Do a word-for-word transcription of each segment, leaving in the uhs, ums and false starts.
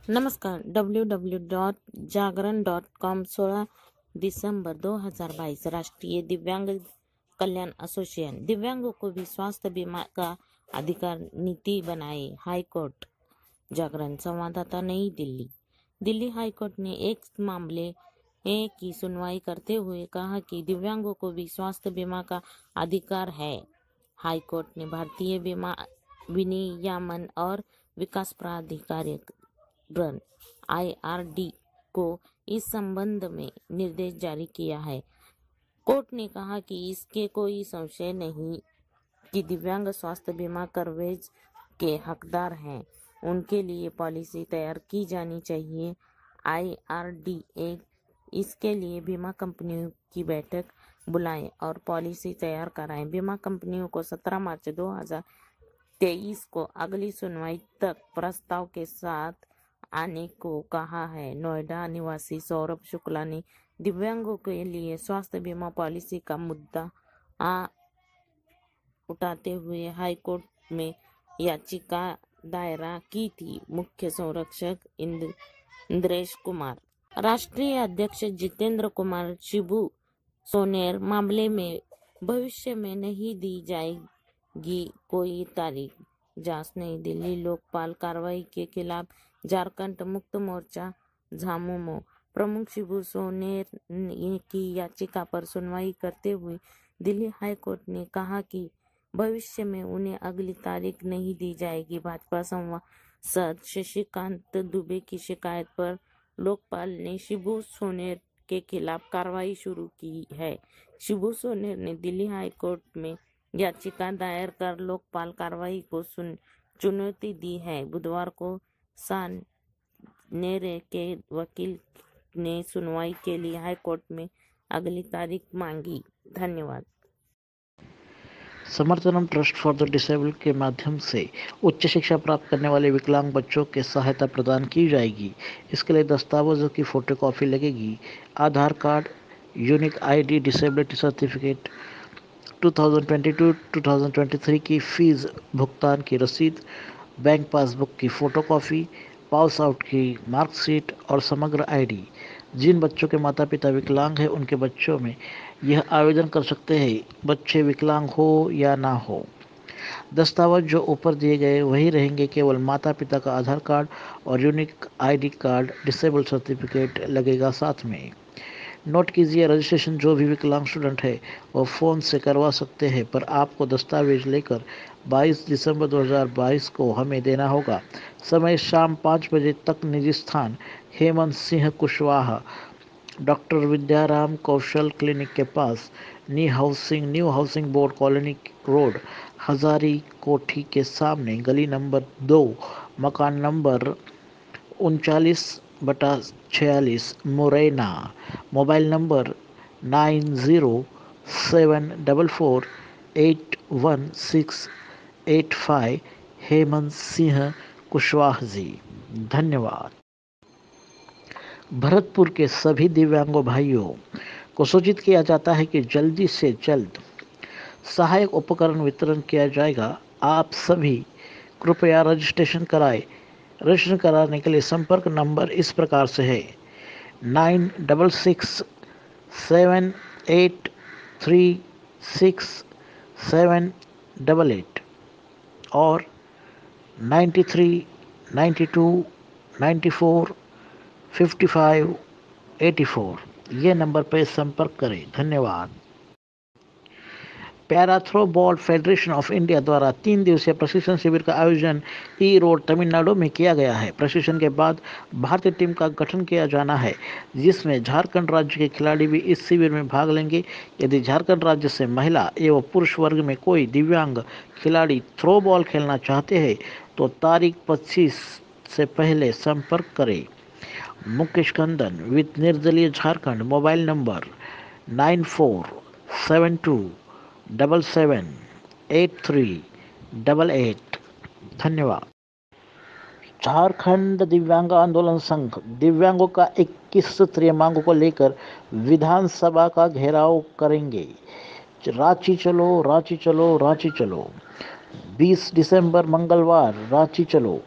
नमस्कार। W W W dot Jagran dot com सोलह दिसंबर दो हज़ार बाईस। राष्ट्रीय दिव्यांग कल्याण एसोसिएशन दिव्यांगों को भी स्वास्थ्य बीमा का अधिकार नीति बनाए, हाईकोर्ट। जागरण संवाददाता, नई दिल्ली। दिल्ली हाईकोर्ट ने एक मामले की सुनवाई करते हुए कहा कि दिव्यांगों को भी स्वास्थ्य बीमा का अधिकार है। हाईकोर्ट ने भारतीय बीमा विनियामन और विकास प्राधिकरण आई आर डी को इस संबंध में निर्देश जारी किया है। कोर्ट ने कहा कि इसके कोई संशय नहीं कि दिव्यांग स्वास्थ्य बीमा कवरेज के हकदार हैं। उनके लिए पॉलिसी तैयार की जानी चाहिए। आई आर डी ए इसके लिए बीमा कंपनियों की बैठक बुलाएं और पॉलिसी तैयार कराएं। बीमा कंपनियों को सत्रह मार्च दो हज़ार तेईस को अगली सुनवाई तक प्रस्ताव के साथ आने को कहा है। नोएडा निवासी सौरभ शुक्ला ने दिव्यांगों के लिए स्वास्थ्य बीमा पॉलिसी का मुद्दा आ उठाते हुए हाईकोर्ट में याचिका दायरा की थी। मुख्य संरक्षक इंद्र इंद्रेश कुमार, राष्ट्रीय अध्यक्ष जितेंद्र कुमार शिबू सोनेर मामले में भविष्य में नहीं दी जाएगी कोई तारीख। जांच, नई दिल्ली। लोकपाल कार्रवाई के खिलाफ झारखंड मुक्त मोर्चा झामुमो प्रमुख शिबू सोनेर की याचिका पर सुनवाई करते हुए दिल्ली हाईकोर्ट ने कहा कि भविष्य में उन्हें अगली तारीख नहीं दी जाएगी। भाजपा सांसद शशिकांत दुबे की शिकायत पर लोकपाल ने शिबू सोनेर के खिलाफ कार्रवाई शुरू की है। शिबू सोनेर ने दिल्ली हाईकोर्ट में याचिका दायर कर लोकपाल कार्रवाई को सुन चुनौती दी है। बुधवार को सोनेर के वकील ने सुनवाई के लिए हाईकोर्ट में अगली तारीख मांगी। धन्यवाद। Samarthanam trust for the disabled के माध्यम से उच्च शिक्षा प्राप्त करने वाले विकलांग बच्चों के सहायता प्रदान की जाएगी। इसके लिए दस्तावेजों की फोटोकॉपी लगेगी। Aadhaar card, unique ID, disability certificate, दो हज़ार बाईस दो हज़ार तेईस की फीस भुगतान की रसीद, बैंक पासबुक की फोटोकॉपी, पास आउट की मार्कशीट और समग्र आईडी। जिन बच्चों के माता पिता विकलांग हैं उनके बच्चों में यह आवेदन कर सकते हैं, बच्चे विकलांग हो या ना हो। दस्तावेज जो ऊपर दिए गए वही रहेंगे, केवल माता पिता का आधार कार्ड और unique ID card, disable certificate लगेगा साथ में। नोट कीजिए, रजिस्ट्रेशन जो भी विकलांग स्टूडेंट है वो फ़ोन से करवा सकते हैं, पर आपको दस्तावेज लेकर बाईस दिसंबर दो हज़ार बाईस को हमें देना होगा। समय शाम पाँच बजे तक। निजी स्थान हेमंत सिंह कुशवाहा, डॉक्टर विद्याराम कौशल क्लिनिक के पास, new housing new housing board colony road, Hazari Kothi के सामने, गली नंबर दो, मकान नंबर उनचालीस बटा छियालीस, Morena. Mobile number nine zero seven four four eight one six eight five. Hemant Singh Kushwaha ji. धन्यवाद। भरतपुर के सभी दिव्यांगों भाइयों को सूचित किया जाता है कि जल्दी से जल्द सहायक उपकरण वितरण किया जाएगा। आप सभी कृपया रजिस्ट्रेशन कराएं। रजिस्ट्रेशन कराने के लिए संपर्क नंबर इस प्रकार से है: nine double six seven eight three six seven double eight और ninety three ninety two ninety four fifty five eighty four. ये नंबर पर संपर्क करें। धन्यवाद। Para throwball federation of India द्वारा तीन दिवसीय प्रशिक्षण शिविर का आयोजन ई रोड तमिलनाडु में किया गया है। प्रशिक्षण के बाद भारतीय टीम का गठन किया जाना है, जिसमें झारखंड राज्य के खिलाड़ी भी इस शिविर में भाग लेंगे। यदि झारखंड राज्य से महिला एवं पुरुष वर्ग में कोई दिव्यांग खिलाड़ी थ्रो बॉल खेलना चाहते हैं तो तारीख पच्चीस से पहले संपर्क करें। मुकेश कंदन विद निर्दलीय Jharkhand, mobile number nine four seven two double seven eight three double eight. धन्यवाद। झारखंड दिव्यांग आंदोलन संघ दिव्यांगों का इक्कीस सूत्रीय मांगों को लेकर विधानसभा का घेराव करेंगे। रांची चलो रांची चलो रांची चलो। बीस दिसंबर मंगलवार रांची चलो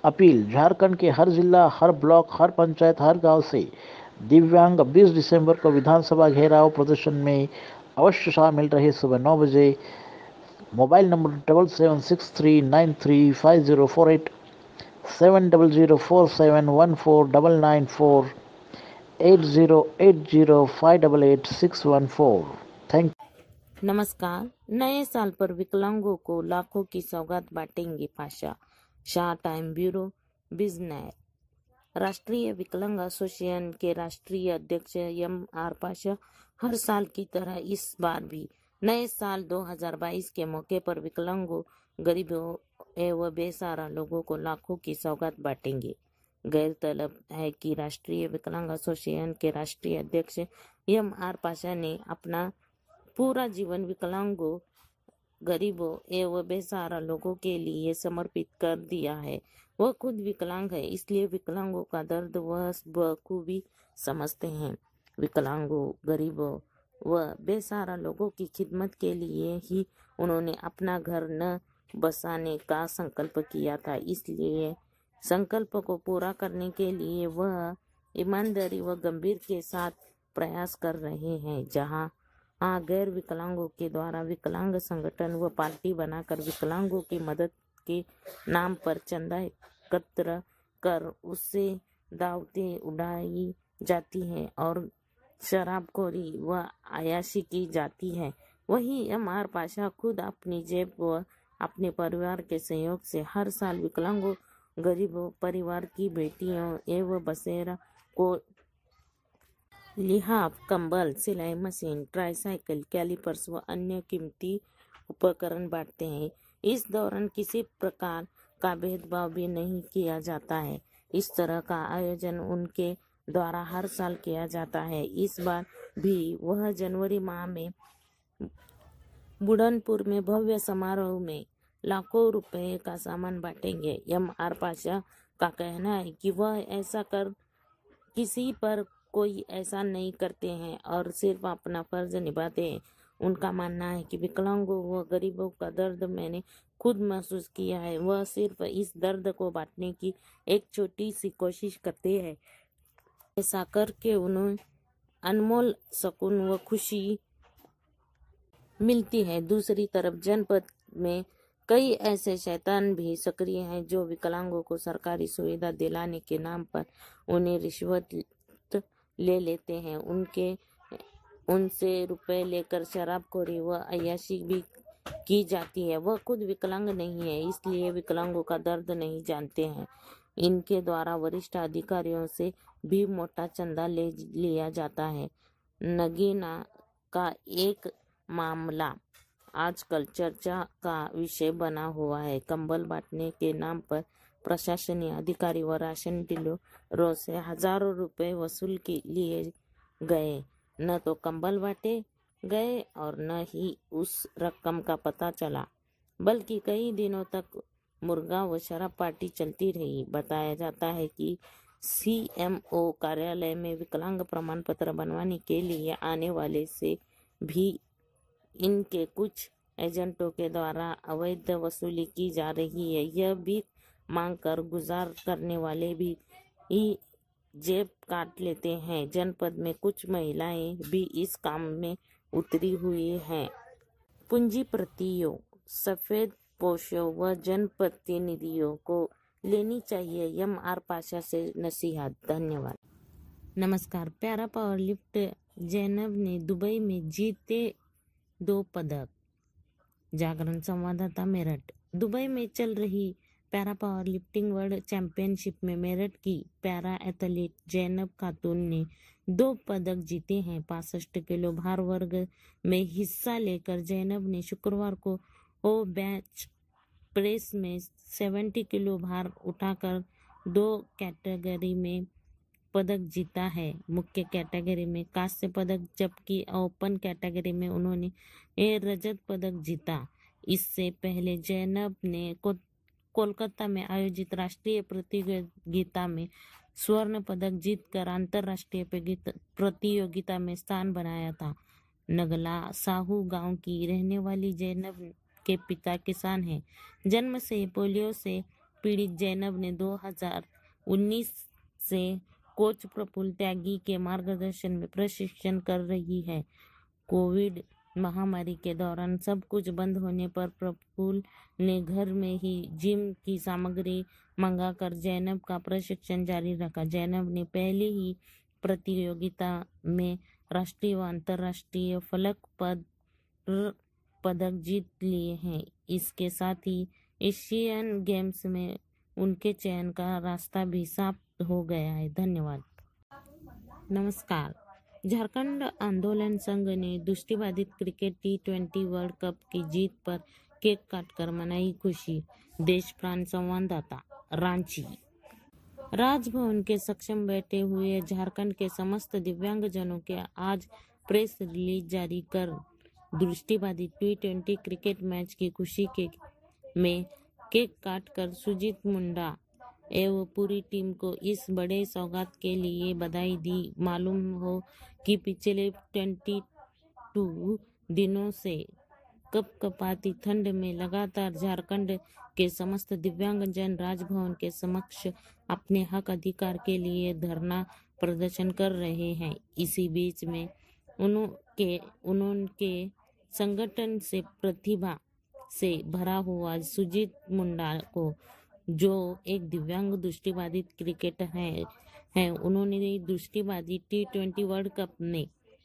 अपील, झारखंड के हर जिला, हर ब्लॉक, हर पंचायत, हर गांव से दिव्यांग बीस दिसंबर को विधानसभा घेराव प्रदर्शन में अवश्य शामिल रहे। सुबह नौ बजे mobile number double seven six three nine three five zero four eight, seven double zero four seven one four double nine four, eight zero eight zero five double eight six one four. Thank नमस्कार। नए साल पर विकलांगों को लाखों की सौगात बांटेंगे Pasha. Shah time bureau business. राष्ट्रीय विकलांग एसोसिएशन के राष्ट्रीय अध्यक्ष एम आर पाशा हर साल की तरह इस बार भी नए साल दो हज़ार बाईस के मौके पर विकलांगों, गरीबों एवं बेसहारा लोगों को लाखों की सौगात बांटेंगे। गौरतलब है कि राष्ट्रीय विकलांग एसोसिएशन के राष्ट्रीय अध्यक्ष एम आर पाशा ने अपना पूरा जीवन विकलांगों, गरीबों एवं बेसहारा लोगों के लिए समर्पित कर दिया है। वह खुद विकलांग है, इसलिए विकलांगों का दर्द वह बखूबी समझते हैं। विकलांगों, गरीबों व बेसहारा लोगों की खिदमत के लिए ही उन्होंने अपना घर न बसाने का संकल्प किया था। इसलिए संकल्प को पूरा करने के लिए वह ईमानदारी व गंभीर के साथ प्रयास कर रहे हैं। जहां हाँ गैर विकलांगों के द्वारा विकलांग संगठन व पार्टी बनाकर विकलांगों की मदद के नाम पर चंदा एकत्र कर उससे दावतें उड़ाई जाती हैं और शराबखोरी व अय्याशी की जाती है, वहीं एम आर पाशा खुद अपनी जेब व अपने परिवार के सहयोग से हर साल विकलांगों, गरीबों परिवार की बेटियों एवं बसेरा को लिहाफ, कंबल, सिलाई मशीन, ट्राईसाइकिल, कैलिपर्स व अन्य कीमती उपकरण बांटते हैं। इस दौरान किसी प्रकार का भेदभाव भी नहीं किया जाता है। इस तरह का आयोजन उनके द्वारा हर साल किया जाता है। इस बार भी वह जनवरी माह में बुढ़नपुर में भव्य समारोह में लाखों रुपए का सामान बांटेंगे। एम आर पाशा का कहना है कि वह ऐसा कर किसी पर कोई ऐसा नहीं करते हैं और सिर्फ अपना फर्ज निभाते हैं। उनका मानना है कि विकलांगों व गरीबों का दर्द मैंने खुद महसूस किया है। वह सिर्फ इस दर्द को बांटने की एक छोटी सी कोशिश करते हैं। ऐसा करके उन्हें अनमोल सुकून व खुशी मिलती है। दूसरी तरफ जनपद में कई ऐसे शैतान भी सक्रिय हैं जो विकलांगों को सरकारी सुविधा दिलाने के नाम पर उन्हें रिश्वत ले लेते हैं। उनके उनसे रुपए लेकर शराबखोरी व अय्याशी भी की जाती है। वह खुद विकलांग नहीं है, इसलिए विकलांगों का दर्द नहीं जानते हैं। इनके द्वारा वरिष्ठ अधिकारियों से भी मोटा चंदा ले लिया जाता है। नगीना का एक मामला आजकल चर्चा का विषय बना हुआ है। कंबल बांटने के नाम पर प्रशासनिक अधिकारी व राशन डीलरों से हजारों रुपए वसूल के लिए गए। न तो कंबल बांटे गए और न ही उस रकम का पता चला, बल्कि कई दिनों तक मुर्गा व शराब पार्टी चलती रही। बताया जाता है कि सी एम ओ कार्यालय में विकलांग प्रमाण पत्र बनवाने के लिए आने वाले से भी इनके कुछ एजेंटों के द्वारा अवैध वसूली की जा रही है। यह भी मांग कर गुजार करने वाले भी ही जेब काट लेते हैं। जनपद में कुछ महिलाएं भी इस काम में उतरी हुई हैं। पूंजीपतियों, सफेद पोशों व जनप्रतिनिधियों को लेनी चाहिए एम आर पाशा से नसीहत। धन्यवाद। नमस्कार। पैरा पावर लिफ्ट जैनब ने दुबई में जीते दो पदक। जागरण संवाददाता मेरठ। दुबई में चल रही para powerlifting world championship में मेरठ की पैरा एथलीट जैनब खातून ने दो पदक जीते हैं। पासठ किलो भार वर्ग में हिस्सा लेकर जैनब ने शुक्रवार को ओ बेंच प्रेस में सत्तर किलो भार उठाकर दो कैटेगरी में पदक जीता है। मुख्य कैटेगरी में कांस्य पदक जबकि ओपन कैटेगरी में उन्होंने रजत पदक जीता। इससे पहले जैनब ने को, कोलकाता में आयोजित राष्ट्रीय प्रतियोगिता में स्वर्ण पदक जीतकर अंतर्राष्ट्रीय प्रतियोगिता में स्थान बनाया था। नगला साहू गांव की रहने वाली जैनब के पिता किसान हैं। जन्म से पोलियो से पीड़ित जैनब ने दो हज़ार उन्नीस से कोच प्रफुल्ल त्यागी के मार्गदर्शन में प्रशिक्षण कर रही है। कोविड महामारी के दौरान सब कुछ बंद होने पर प्रफुल्ल ने घर में ही जिम की सामग्री मंगाकर जैनब का प्रशिक्षण जारी रखा। जैनब ने पहले ही प्रतियोगिता में राष्ट्रीय व अंतर्राष्ट्रीय फलक पद पदक जीत लिए हैं। इसके साथ ही एशियन गेम्स में उनके चयन का रास्ता भी साफ हो गया है। धन्यवाद। नमस्कार। झारखंड आंदोलन संघ ने दृष्टिबाधित cricket T twenty world cup की जीत पर केक काटकर मनाई खुशी। देश प्राण संवाददाता रांची। राजभवन के सक्षम बैठे हुए झारखंड के समस्त दिव्यांगजनों के आज प्रेस रिलीज जारी कर दृष्टिबाधित टी ट्वेंटी क्रिकेट मैच की खुशी के में केक काटकर सुजीत मुंडा एवं पूरी टीम को इस बड़े सौगात के लिए बधाई दी। मालूम हो कि पिछले बाईस दिनों से कपकपाती ठंड में लगातार झारखंड के समस्त दिव्यांगजन राजभवन के समक्ष अपने हक अधिकार के लिए धरना प्रदर्शन कर रहे हैं। इसी बीच में उनके उनके संगठन से प्रतिभा से भरा हुआ सुजीत मुंडा को, जो एक दिव्यांग दृष्टिबाधित क्रिकेटर है, है उन्होंने दृष्टिबाधित टी ट्वेंटी वर्ल्ड कप में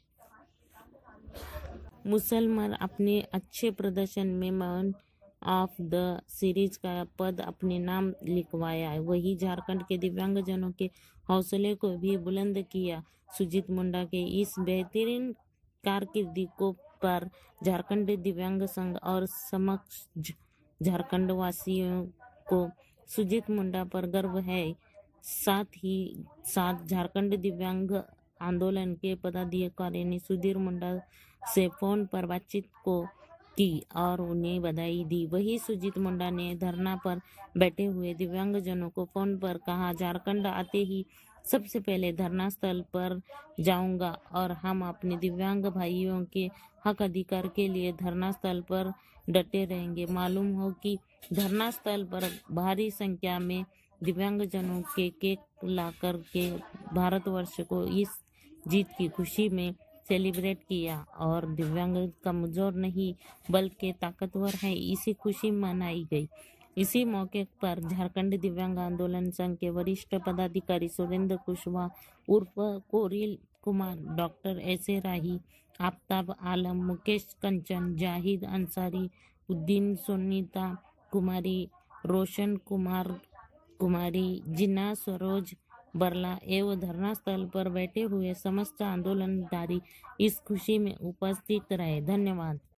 मुसलमान अपने अच्छे प्रदर्शन में मैन ऑफ द सीरीज का पद अपने नाम लिखवाया है। वही झारखंड के दिव्यांगजनों के हौसले को भी बुलंद किया। सुजीत मुंडा के इस बेहतरीन कारकिर्दी को पर झारखंड दिव्यांग संघ और समक्ष झारखंड वासियों को सुजीत मुंडा पर गर्व है। साथ ही साथ झारखंड दिव्यांग आंदोलन के पदाधिकारी ने सुधीर मुंडा से फोन पर बातचीत को की और उन्हें बधाई दी। वही सुजीत मुंडा ने धरना पर बैठे हुए दिव्यांगजनों को फोन पर कहा, झारखंड आते ही सबसे पहले धरना स्थल पर जाऊंगा और हम अपने दिव्यांग भाइयों के हक अधिकार के लिए धरना स्थल पर डटे रहेंगे। मालूम हो कि धरना स्थल पर भारी संख्या में दिव्यांगजनों के केक लाकर के भारतवर्ष को इस जीत की खुशी में सेलिब्रेट किया और दिव्यांग कमजोर नहीं बल्कि ताकतवर है, इसी खुशी मनाई गई। इसी मौके पर झारखंड दिव्यांग आंदोलन संघ के वरिष्ठ पदाधिकारी सुरेंद्र कुशवाहा उर्फ कोरिल कुमार, डॉक्टर एसे राही, आफ्ताब आलम, मुकेश कंचन, जाहिद अंसारी, उद्दीन सुनीता कुमारी, रोशन कुमार कुमारी, जिन्ना सरोज बरला एवं धरना स्थल पर बैठे हुए समस्त आंदोलनकारी इस खुशी में उपस्थित रहे। धन्यवाद।